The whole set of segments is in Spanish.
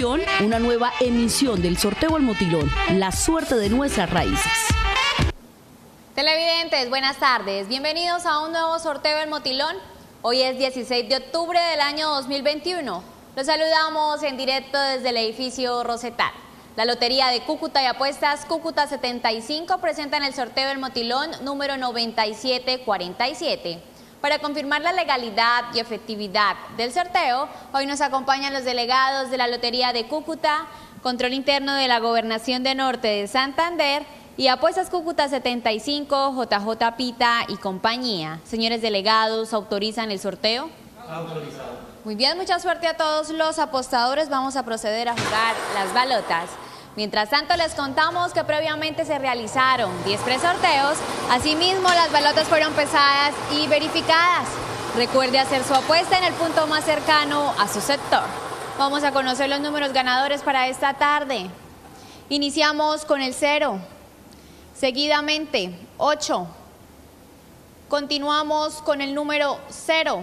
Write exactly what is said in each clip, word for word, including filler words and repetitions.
continuación, una nueva emisión del sorteo El Motilón, la suerte de nuestras raíces. Televidentes, buenas tardes. Bienvenidos a un nuevo sorteo El Motilón. Hoy es dieciséis de octubre del año dos mil veintiuno. Los saludamos en directo desde el edificio Rosetal. La Lotería de Cúcuta y Apuestas Cúcuta setenta y cinco presentan el sorteo El Motilón número noventa y siete cuarenta y siete. Para confirmar la legalidad y efectividad del sorteo, hoy nos acompañan los delegados de la Lotería de Cúcuta, Control Interno de la Gobernación de Norte de Santander y Apuestas Cúcuta setenta y cinco, J J Pita y compañía. Señores delegados, ¿autorizan el sorteo? Autorizado. Muy bien, mucha suerte a todos los apostadores. Vamos a proceder a jugar las balotas. Mientras tanto, les contamos que previamente se realizaron diez presorteos. Asimismo, las balotas fueron pesadas y verificadas. Recuerde hacer su apuesta en el punto más cercano a su sector. Vamos a conocer los números ganadores para esta tarde. Iniciamos con el cero. Seguidamente, ocho. Continuamos con el número cero.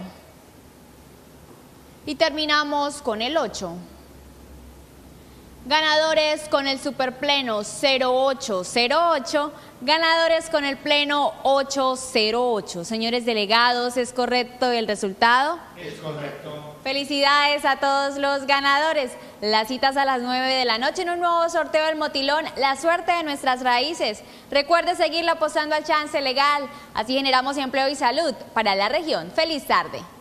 Y terminamos con el ocho. Ganadores con el superpleno cero ocho cero ocho, ganadores con el pleno ocho cero ocho. Señores delegados, ¿es correcto el resultado? Es correcto. Felicidades a todos los ganadores. Las citas a las nueve de la noche en un nuevo sorteo del Motilón, la suerte de nuestras raíces. Recuerde seguirlo apostando al chance legal, así generamos empleo y salud para la región. Feliz tarde.